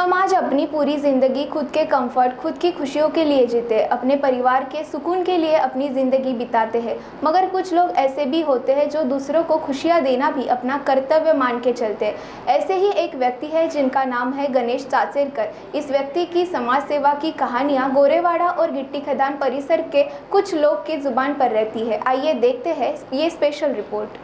हम आज अपनी पूरी ज़िंदगी खुद के कंफर्ट, खुद की खुशियों के लिए जीते, अपने परिवार के सुकून के लिए अपनी ज़िंदगी बिताते हैं। मगर कुछ लोग ऐसे भी होते हैं जो दूसरों को खुशियाँ देना भी अपना कर्तव्य मान के चलते हैं। ऐसे ही एक व्यक्ति है जिनका नाम है गणेश चाचेरकर। इस व्यक्ति की समाज सेवा की कहानियाँ गोरेवाड़ा और गिट्टी खदान परिसर के कुछ लोग की जुबान पर रहती है। आइए देखते हैं ये स्पेशल रिपोर्ट।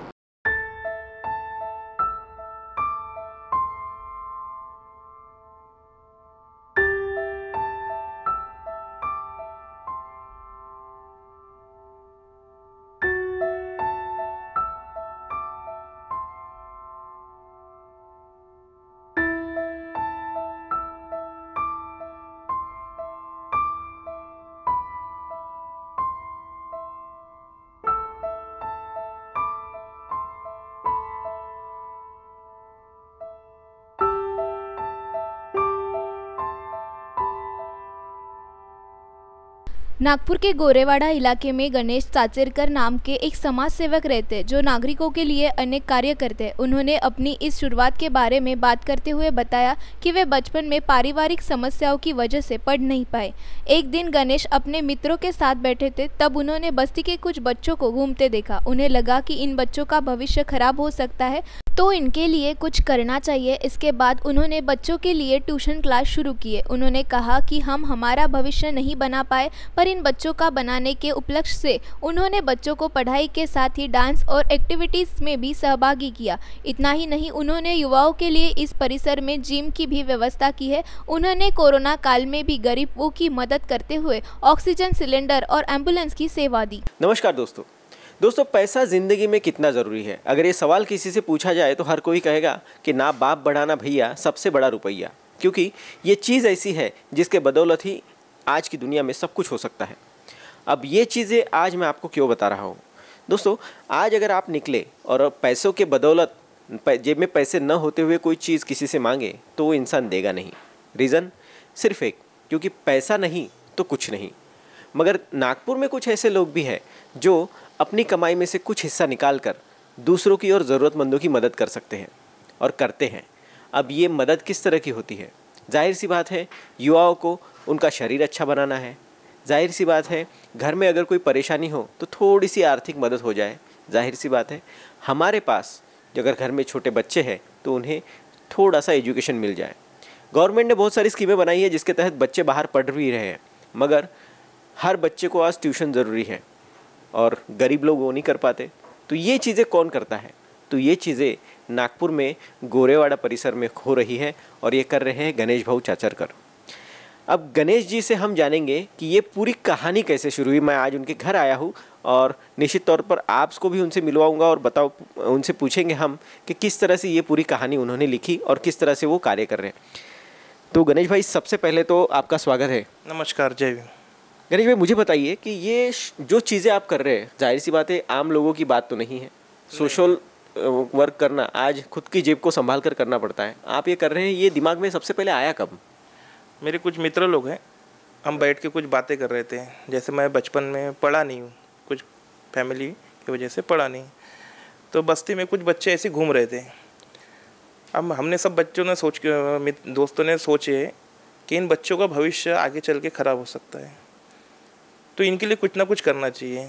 नागपुर के गोरेवाड़ा इलाके में गणेश चाचेरकर नाम के एक समाज सेवक रहते हैं जो नागरिकों के लिए अनेक कार्य करते हैं। उन्होंने अपनी इस शुरुआत के बारे में बात करते हुए बताया कि वे बचपन में पारिवारिक समस्याओं की वजह से पढ़ नहीं पाए। एक दिन गणेश अपने मित्रों के साथ बैठे थे, तब उन्होंने बस्ती के कुछ बच्चों को घूमते देखा। उन्हें लगा कि इन बच्चों का भविष्य खराब हो सकता है, तो इनके लिए कुछ करना चाहिए। इसके बाद उन्होंने बच्चों के लिए ट्यूशन क्लास शुरू किए। उन्होंने कहा कि हम हमारा भविष्य नहीं बना पाए, पर इन बच्चों का बनाने के उपलक्ष्य से उन्होंने बच्चों को पढ़ाई के साथ ही डांस और एक्टिविटीज़ में भी सहभागी किया। इतना ही नहीं, उन्होंने युवाओं के लिए इस परिसर में जिम की भी व्यवस्था की है। उन्होंने कोरोना काल में भी गरीबों की मदद करते हुए ऑक्सीजन सिलेंडर और एम्बुलेंस की सेवा दी। नमस्कार दोस्तों, पैसा ज़िंदगी में कितना ज़रूरी है? अगर ये सवाल किसी से पूछा जाए तो हर कोई कहेगा कि ना बाप बढ़ाना भैया, सबसे बड़ा रुपया। क्योंकि ये चीज़ ऐसी है जिसके बदौलत ही आज की दुनिया में सब कुछ हो सकता है। अब ये चीज़ें आज मैं आपको क्यों बता रहा हूँ दोस्तों, आज अगर आप निकले और पैसों के बदौलत जेब में पैसे न होते हुए कोई चीज़ किसी से मांगे तो वो इंसान देगा नहीं। रीज़न सिर्फ एक, क्योंकि पैसा नहीं तो कुछ नहीं। मगर नागपुर में कुछ ऐसे लोग भी हैं जो अपनी कमाई में से कुछ हिस्सा निकाल कर दूसरों की और ज़रूरतमंदों की मदद कर सकते हैं और करते हैं। अब ये मदद किस तरह की होती है? जाहिर सी बात है, युवाओं को उनका शरीर अच्छा बनाना है। जाहिर सी बात है, घर में अगर कोई परेशानी हो तो थोड़ी सी आर्थिक मदद हो जाए। जाहिर सी बात है, हमारे पास अगर घर में छोटे बच्चे हैं तो उन्हें थोड़ा सा एजुकेशन मिल जाए। गवर्नमेंट ने बहुत सारी स्कीमें बनाई है जिसके तहत बच्चे बाहर पढ़ भी रहे हैं, मगर हर बच्चे को आज ट्यूशन ज़रूरी है और गरीब लोग वो नहीं कर पाते। तो ये चीज़ें कौन करता है? तो ये चीज़ें नागपुर में गोरेवाड़ा परिसर में हो रही है और ये कर रहे हैं गणेश भाऊ चाचेरकर। अब गणेश जी से हम जानेंगे कि ये पूरी कहानी कैसे शुरू हुई। मैं आज उनके घर आया हूँ और निश्चित तौर पर आपको भी उनसे मिलवाऊंगा और उनसे पूछेंगे हम कि किस तरह से ये पूरी कहानी उन्होंने लिखी और किस तरह से वो कार्य कर रहे हैं। तो गणेश भाई, सबसे पहले तो आपका स्वागत है। नमस्कार, जय भीम। गणेश भाई, मुझे बताइए कि ये जो चीज़ें आप कर रहे हैं, जाहिर सी बात है आम लोगों की बात तो नहीं है। सोशल वर्क करना आज खुद की जेब को संभाल कर करना पड़ता है। आप ये कर रहे हैं, ये दिमाग में सबसे पहले आया कब? मेरे कुछ मित्र लोग हैं, हम बैठ के कुछ बातें कर रहे थे। जैसे मैं बचपन में पढ़ा नहीं हूँ, कुछ फैमिली की वजह से पढ़ा नहीं, तो बस्ती में कुछ बच्चे ऐसे घूम रहे थे। अब हमने सब बच्चों ने दोस्तों ने सोचे कि इन बच्चों का भविष्य आगे चल के ख़राब हो सकता है, तो इनके लिए कुछ ना कुछ करना चाहिए।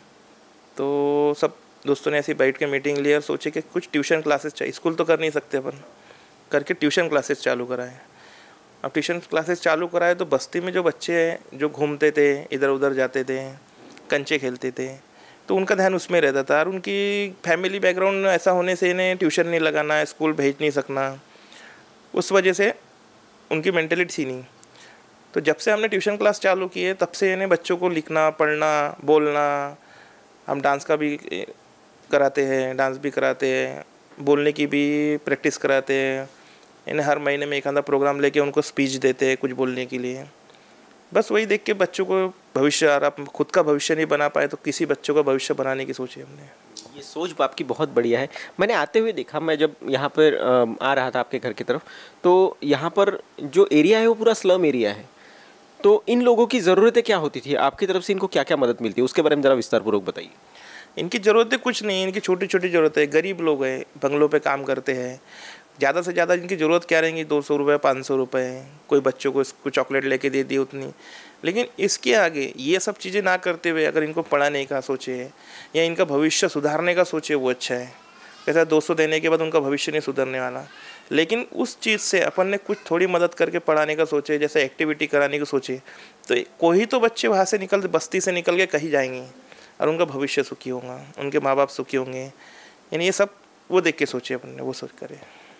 तो सब दोस्तों ने ऐसे बैठ के मीटिंग ली और सोचे कि कुछ ट्यूशन क्लासेस चाहिए। स्कूल तो कर नहीं सकते अपन, करके ट्यूशन क्लासेस चालू कराए। अब ट्यूशन क्लासेस चालू कराए तो बस्ती में जो बच्चे हैं जो घूमते थे, इधर उधर जाते थे, कंचे खेलते थे, तो उनका ध्यान उसमें रहता था। और उनकी फैमिली बैकग्राउंड ऐसा होने से इन्हें ट्यूशन नहीं लगाना, स्कूल भेज नहीं सकना, उस वजह से उनकी मेंटलिटी थी नहीं। तो जब से हमने ट्यूशन क्लास चालू की है तब से इन्हें बच्चों को लिखना, पढ़ना, बोलना, हम डांस का भी कराते हैं, डांस भी कराते हैं, बोलने की भी प्रैक्टिस कराते हैं। इन्हें हर महीने में एक आधा प्रोग्राम लेके उनको स्पीच देते हैं कुछ बोलने के लिए। बस वही देख के बच्चों को भविष्य, और आप खुद का भविष्य नहीं बना पाए तो किसी बच्चों का भविष्य बनाने की सोची हमने। ये सोच आपकी बहुत बढ़िया है। मैंने आते हुए देखा, मैं जब यहाँ पर आ रहा था आपके घर की तरफ, तो यहाँ पर जो एरिया है वो पूरा स्लम एरिया है। तो इन लोगों की ज़रूरतें क्या होती थी? आपकी तरफ से इनको क्या क्या मदद मिलती है, उसके बारे में ज़रा विस्तारपूर्वक बताइए। इनकी ज़रूरतें कुछ नहीं, इनकी छोटी छोटी ज़रूरतें। गरीब लोग हैं, बंगलों पे काम करते हैं, ज़्यादा से ज़्यादा इनकी ज़रूरत क्या रहेंगी, 200 रुपये 500 रुपये, कोई बच्चों को इसको चॉकलेट लेके दे दी उतनी। लेकिन इसके आगे ये सब चीज़ें ना करते हुए अगर इनको पढ़ाने का सोचे या इनका भविष्य सुधारने का सोचे वो अच्छा है। कैसा 200 देने के बाद उनका भविष्य नहीं सुधरने वाला। लेकिन उस चीज़ से अपन ने कुछ थोड़ी मदद करके पढ़ाने का सोचे, जैसे एक्टिविटी कराने की सोचे, तो कोई तो बच्चे वहाँ से निकल बस्ती से निकल के कहीं जाएंगे और उनका भविष्य सुखी होगा, उनके माँ बाप सुखी होंगे। यानी ये सब वो देख के सोचे अपन ने, वो सोच करे।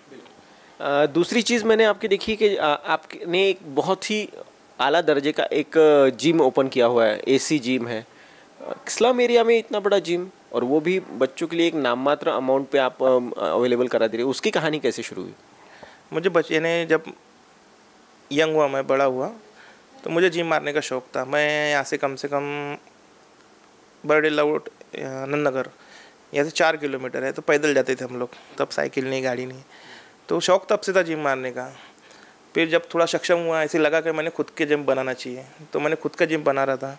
दूसरी चीज़ मैंने आपकी देखी कि आपने एक बहुत ही आला दर्जे का एक जिम ओपन किया हुआ है, एसी जिम है स्लम एरिया में, इतना बड़ा जिम, और वो भी बच्चों के लिए एक नाम मात्र अमाउंट पे आप अवेलेबल करा दे रहे हो। उसकी कहानी कैसे शुरू हुई? मुझे बच्चे ने जब यंग हुआ, मैं बड़ा हुआ, तो मुझे जिम मारने का शौक़ था। मैं यहाँ से कम बर्डे लाउट नंदनगर यहाँ से 4 किलोमीटर है, तो पैदल जाते थे हम लोग, तब साइकिल नहीं, गाड़ी नहीं, तो शौक़ तब से था जिम मारने का। फिर जब थोड़ा सक्षम हुआ, ऐसे लगा कि मैंने खुद के जिम बनाना चाहिए, तो मैंने खुद का जिम बना रहा था।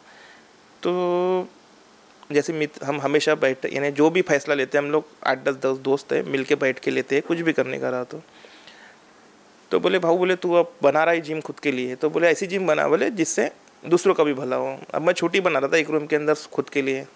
तो जैसे हम हमेशा बैठते, यानी जो भी फैसला लेते हैं हम लोग 8-10 दोस्त हैं, मिल के बैठ के लेते हैं, कुछ भी करने का रहा तो बोले भाऊ, बोले तू अब बना रहा है जिम खुद के लिए, तो बोले ऐसी जिम बना बोले जिससे दूसरों का भी भला हो। अब मैं छोटी बना रहा था एक रूम के अंदर खुद के लिए,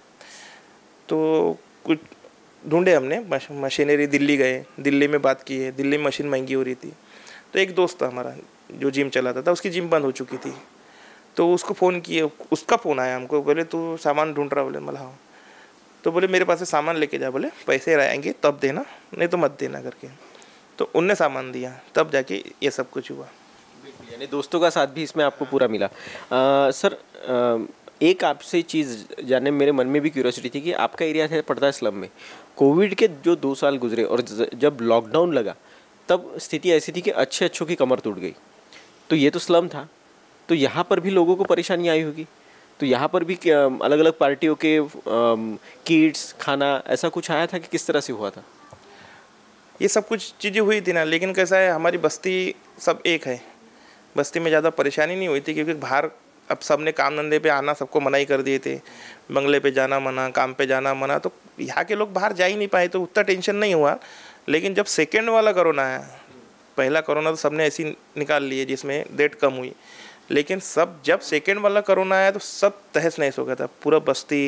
तो कुछ ढूंढे हमने मशीनरी, दिल्ली गए, दिल्ली में बात की है, दिल्ली में मशीन महंगी हो रही थी। तो एक दोस्त था हमारा जो जिम चलाता था, उसकी जिम बंद हो चुकी थी, तो उसको फ़ोन किए, उसका फ़ोन आया हमको, बोले तू सामान ढूंढ रहा? बोले मतलब हाँ। तो बोले मेरे पास से सामान लेके जा, बोले पैसे आएंगे तब देना, नहीं तो मत देना करके। तो उनने सामान दिया, तब जाके ये सब कुछ हुआ। यानी दोस्तों का साथ भी इसमें आपको पूरा मिला। सर, एक आपसे चीज़ जानने मेरे मन में भी क्यूरियोसिटी थी कि आपका एरिया है पड़ता है स्लम में। कोविड के जो 2 साल गुजरे और जब लॉकडाउन लगा तब स्थिति ऐसी थी कि अच्छों की कमर टूट गई। तो ये तो स्लम था, तो यहाँ पर भी लोगों को परेशानी आई होगी, तो यहाँ पर भी अलग अलग पार्टियों के किट्स, खाना, ऐसा कुछ आया था कि किस तरह से हुआ था? ये सब कुछ चीज़ें हुई थी ना, लेकिन कैसा है, हमारी बस्ती सब एक है, बस्ती में ज़्यादा परेशानी नहीं हुई थी, क्योंकि बाहर अब सब ने काम धंधे पे आना सबको मना ही कर दिए थे, बंगले पे जाना मना, काम पे जाना मना, तो यहाँ के लोग बाहर जा ही नहीं पाए, तो उतना टेंशन नहीं हुआ। लेकिन जब सेकेंड वाला कोरोना आया, पहला कोरोना तो सबने ऐसी निकाल लिए जिसमें डेट कम हुई, लेकिन जब सेकेंड वाला कोरोना आया तो सब तहस नहस हो गया था। पूरा बस्ती,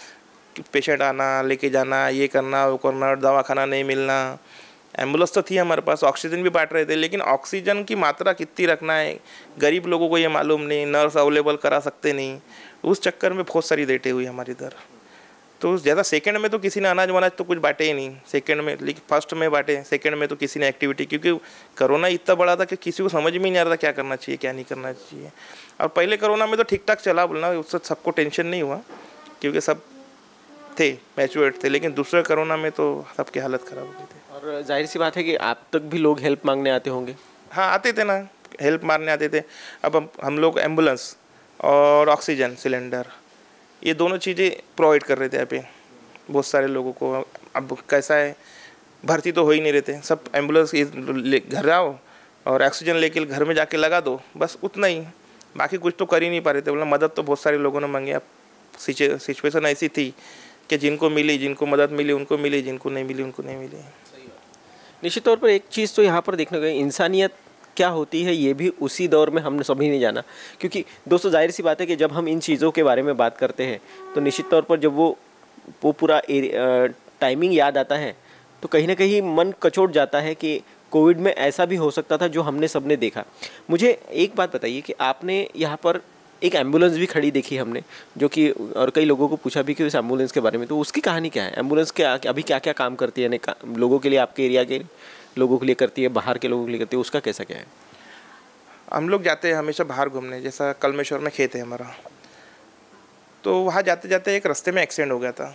पेशेंट आना, लेके जाना, ये करना वो करना, दवाखाना नहीं मिलना। एम्बुलेंस तो थी हमारे पास, ऑक्सीजन भी बांट रहे थे, लेकिन ऑक्सीजन की मात्रा कितनी रखना है गरीब लोगों को ये मालूम नहीं, नर्स अवेलेबल करा सकते नहीं, उस चक्कर में बहुत सारी डेटें हुई हमारी इधर। तो ज़्यादा सेकंड में तो किसी ने अनाज वनाज तो कुछ बांटे ही नहीं सेकंड में, लेकिन फर्स्ट में बांटे, सेकंड में तो किसी ने एक्टिविटी, क्योंकि कोरोना इतना बड़ा था कि किसी को समझ में नहीं आ रहा था क्या करना चाहिए क्या नहीं करना चाहिए। और पहले कोरोना में तो ठीक ठाक चला बोलना, उससे सबको टेंशन नहीं हुआ क्योंकि सब थे, मैच्योर्ड थे, लेकिन दूसरे कोरोना में तो सबकी हालत ख़राब हो गई थी। और जाहिर सी बात है कि आप तक भी लोग हेल्प मांगने आते होंगे? हाँ, आते थे ना, हेल्प मारने आते थे। अब हम लोग एम्बुलेंस और ऑक्सीजन सिलेंडर ये दोनों चीज़ें प्रोवाइड कर रहे थे यहाँ पे बहुत सारे लोगों को। अब कैसा है, भर्ती तो हो ही नहीं रहे थे, सब एम्बुलेंस घर आओ और ऑक्सीजन लेके घर में जाके लगा दो, बस उतना ही, बाकी कुछ तो कर ही नहीं पा रहे थे। बोला मदद तो बहुत सारे लोगों ने मांगी। अब सिचुएशन ऐसी थी कि जिनको मिली, जिनको मदद मिली उनको मिली, जिनको नहीं मिली उनको नहीं मिली। निश्चित तौर पर एक चीज़ तो यहाँ पर देखने को, इंसानियत क्या होती है ये भी उसी दौर में हमने सभी ने जाना, क्योंकि दोस्तों जाहिर सी बात है कि जब हम इन चीज़ों के बारे में बात करते हैं तो निश्चित तौर पर जब वो पूरा टाइमिंग याद आता है तो कहीं ना कहीं मन कचोट जाता है कि कोविड में ऐसा भी हो सकता था जो हमने सबने देखा। मुझे एक बात बताइए कि आपने यहाँ पर एक एम्बुलेंस भी खड़ी देखी हमने, जो कि और कई लोगों को पूछा भी कि उस एम्बुलेंस के बारे में, तो उसकी कहानी क्या है? एम्बुलेंस के अभी क्या क्या काम करती है, लोगों के लिए, आपके एरिया के लोगों के लिए करती है, बाहर के लोगों के लिए करती है, उसका कैसा क्या है? हम लोग जाते हैं हमेशा बाहर घूमने, जैसा कलमेश्वर में खेत है हमारा, तो वहाँ जाते जाते एक रास्ते में एक्सीडेंट हो गया था।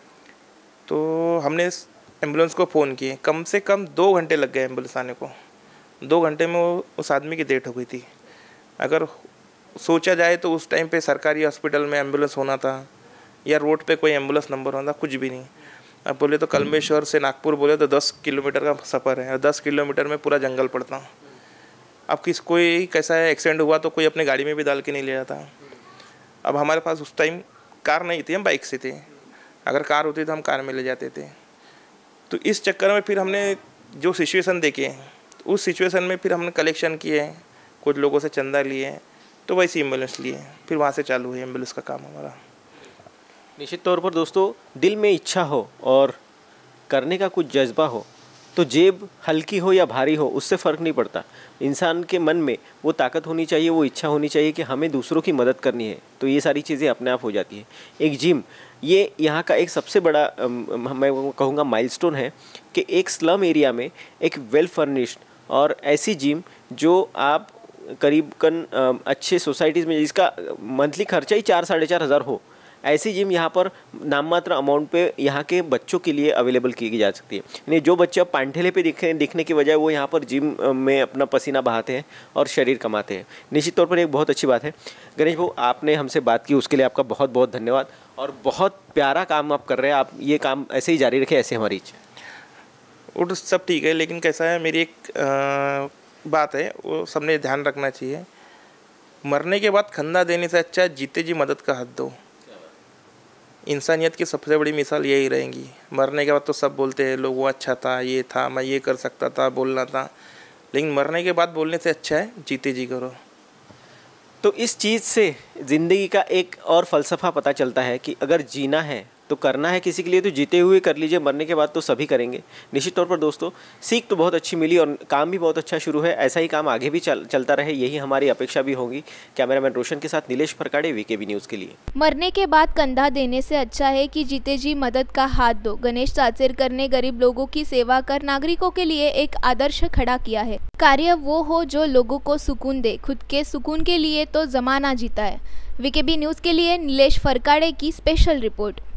तो हमने एम्बुलेंस को फ़ोन किए, कम से कम 2 घंटे लग गए एम्बुलेंस आने को। 2 घंटे में उस आदमी की डेथ हो गई थी। अगर सोचा जाए तो उस टाइम पे सरकारी हॉस्पिटल में एम्बुलेंस होना था या रोड पे कोई एम्बुलेंस नंबर होना था, कुछ भी नहीं। अब बोले तो कलमेश्वर से नागपुर बोले तो 10 किलोमीटर का सफ़र है और 10 किलोमीटर में पूरा जंगल पड़ता। अब कोई कैसा है, एक्सीडेंट हुआ तो कोई अपने गाड़ी में भी डाल के नहीं ले जाता। अब हमारे पास उस टाइम कार नहीं थी, हम बाइक से थे, अगर कार होती तो हम कार में ले जाते थे। तो इस चक्कर में फिर हमने जो सिचुएशन देखे उस सिचुएशन में फिर हमने कलेक्शन किए, कुछ लोगों से चंदा लिए, तो वैसे एम्बुलेंस लिए, फिर वहाँ से चालू हुई एम्बुलेंस का काम हमारा। निश्चित तौर पर दोस्तों, दिल में इच्छा हो और करने का कुछ जज्बा हो तो जेब हल्की हो या भारी हो उससे फ़र्क नहीं पड़ता। इंसान के मन में वो ताकत होनी चाहिए, वो इच्छा होनी चाहिए कि हमें दूसरों की मदद करनी है, तो ये सारी चीज़ें अपने आप हो जाती है। एक जिम ये यहाँ का एक सबसे बड़ा मैं कहूँगा माइलस्टोन है कि एक स्लम एरिया में एक वेल फर्निश्ड और ऐसी जिम जो आप करीबन अच्छे सोसाइटीज़ में जिसका मंथली खर्चा ही 4-4.5 हज़ार हो, ऐसी जिम यहाँ पर नाममात्र अमाउंट पे यहाँ के बच्चों के लिए अवेलेबल की जा सकती है। यानी जो बच्चे पांठेले पे दिखने के बजाय वो यहाँ पर जिम में अपना पसीना बहाते हैं और शरीर कमाते हैं। निश्चित तौर पर एक बहुत अच्छी बात है। गणेश भाऊ, आपने हमसे बात की उसके लिए आपका बहुत बहुत धन्यवाद और बहुत प्यारा काम आप कर रहे हैं। आप ये काम ऐसे ही जारी रखें, ऐसे हमारी इच्छा। वो सब ठीक है, लेकिन कैसा है, मेरी एक बात है, वो सबने ध्यान रखना चाहिए। मरने के बाद खंदा देने से अच्छा जीते जी मदद का हाथ दो। इंसानियत की सबसे बड़ी मिसाल यही रहेगी। मरने के बाद तो सब बोलते हैं लोग, वो अच्छा था, ये था, मैं ये कर सकता था, बोलना था, लेकिन मरने के बाद बोलने से अच्छा है जीते जी करो। तो इस चीज़ से ज़िंदगी का एक और फ़लसफ़ा पता चलता है कि अगर जीना है तो करना है किसी के लिए तो जीते हुए कर लीजिए, मरने के बाद तो सभी करेंगे। निश्चित तौर पर दोस्तों, सीख तो बहुत अच्छी मिली और काम भी बहुत अच्छा शुरू है। ऐसा ही काम आगे भी चलता रहे, यही हमारी अपेक्षा भी होगी। कैमरामैन रोशन के साथ नीलेश फरकाड़े, वीकेबी न्यूज़ के लिए। मरने के बाद कंधा देने से अच्छा है कि जीते जी मदद का हाथ दो। गणेश चाचेरकर ने गरीब लोगों की सेवा कर नागरिकों के लिए एक आदर्श खड़ा किया है। कार्य वो हो जो लोगों को सुकून दे, खुद के सुकून के लिए तो जमाना जीता है। वीकेबी न्यूज़ के लिए नीलेश फरकाड़े की स्पेशल रिपोर्ट।